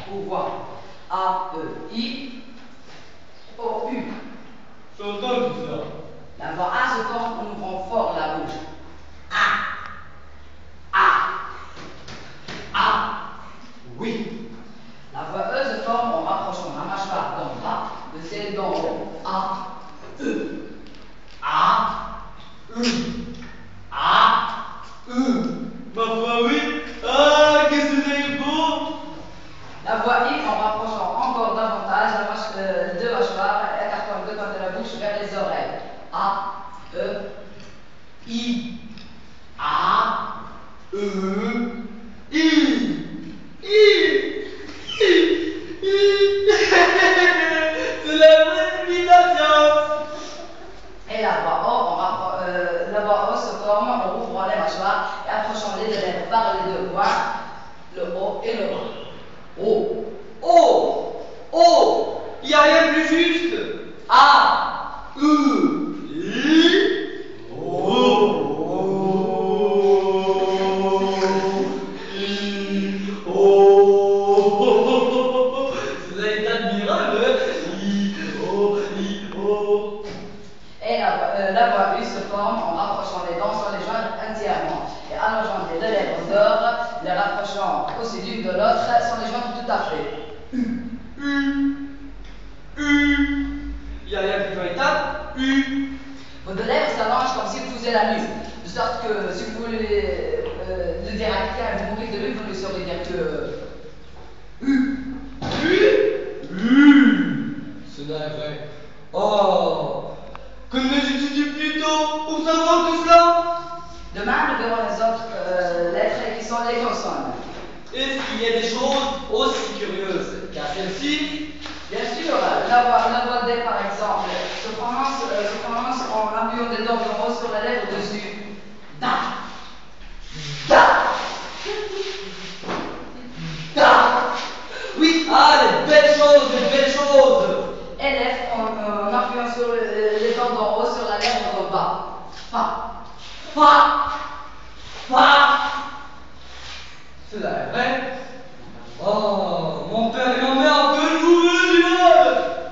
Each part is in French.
aux voix A, E, I, O, U. J'entends tout ça. La voix A se forme en ouvrant fort la bouche. A. A. A. Oui. La voix E se forme en rapprochant la mâchoire d'en bas de celle d'en haut. A. E. A. E. A. E. Ma foi, oui. Ah, qu'est-ce que c'est beau. La voix I en rapprochant encore davantage les deux mâchoires et écartant deux coins de la bouche vers les oreilles. A, E, I. A, E, I. I. C'est la vraie imitation. Et la voix O se forme en ouvrant les mâchoires et approchant les deux lèvres par les deux coins, le O et le bas. O. Oh. Oh. Il n'y a rien de plus juste. A, E, I. Oh. C'est admirable. Et la voix U se forme en rapprochant les dents sans les joindre entièrement et allongeant les deux lèvres d'or, les rapprochant aussi l'une de l'autre sans les joindre tout à fait. U. U. Il n'y a rien de plus véritable. U. Vos deux lèvres s'allongent comme si vous faisiez la nuit, de sorte que si vous voulez le dire à quelqu'un et vous mourrez de lui, vous ne saurez dire que U. U. Ce n'est vrai. Oh. Que ne m'étudiez plus tôt pour savoir tout cela? Demain, nous verrons les autres lettres qui sont les consonnes. Est-ce qu'il y a des choses aussi curieuses qu'à celle-ci? Bien sûr, la voix D par exemple se prononce en appuyant des dents de haut sur la lèvre au-dessus. Da. Da. Da. Oui, ah, les belles choses, les belles choses. Et F en appuyant sur les dents d'en haut sur la lèvre d'en bas. Fa. Fa. Fa. Cela est vrai. Oh, mon père et ma mère peuvent jouer du mal.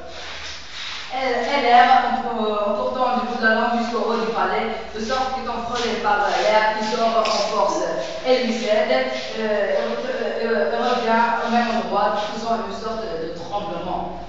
LR en portant du bout de la langue jusqu'au haut du palais, de sorte qu'étant frôlé par l'air qui sort en force, elle lui cède, revient au même endroit, faisant une sorte de tremblement.